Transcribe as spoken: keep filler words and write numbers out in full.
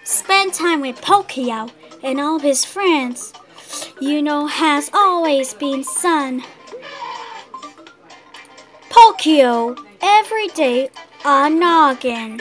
spend time with Pocoyo and all his friends. You know, has always been son. Pocoyo every day on Noggin.